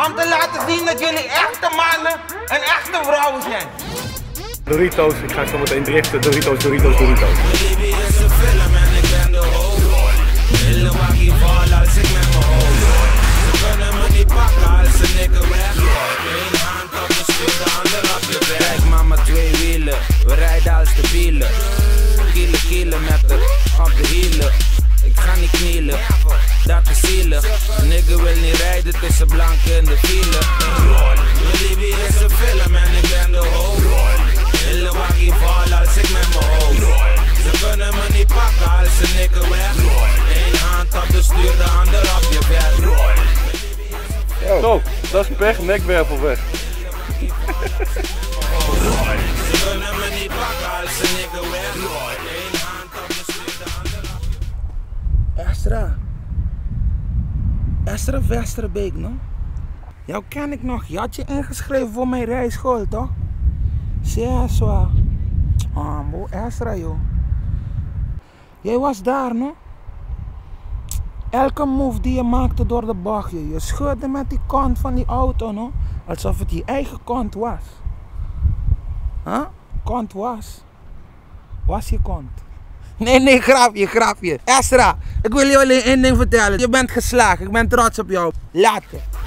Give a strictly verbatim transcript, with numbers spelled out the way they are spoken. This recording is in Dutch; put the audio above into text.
Om te laten zien dat jullie echte mannen en echte vrouwen zijn. Doritos, ik ga zo meteen driften. Doritos, Doritos, Doritos. Baby is een film en ik ben de hoofdrol. Willen waggie vallen als ik met mijn hoofd rol. Ze kunnen me niet pakken als ze nikken weggooien. Eén hand op de stuur, de ander op je weg. Kijk mama, twee wielen, we rijden als de bielen. Kielen, kielen met de op de hielen. Ik ga niet knielen, dat is zielig. Nigga wil niet rijden tussen blanken in de file. Baby is een film en ik ben de hoofdrol. Willen waggie vallen als ik met mijn hoofd rol. Ze kunnen me niet pakken als ze nikken weggooien. Eén hand op de stuur, de ander op je bed. Zo, dat is pech, nekwervel weg. Ze kunnen me niet pakken als ze nikken weggooien. Eén hand op de stuur, de ander op je bed. Estra. Estra Westerbeek, no? Jou ken ik nog. Je had je ingeschreven voor mijn rijschool, toch? Zeer zwaar. Ah, moe Estra, joh. Jij was daar, no? Elke move die je maakte door de bocht, je scheurde met die kont van die auto, no? Alsof het je eigen kont was. Huh? Kont was. Was je kont. Nee, nee, grapje, grapje. Estra, ik wil jullie één ding vertellen. Je bent geslaagd, ik ben trots op jou. Later.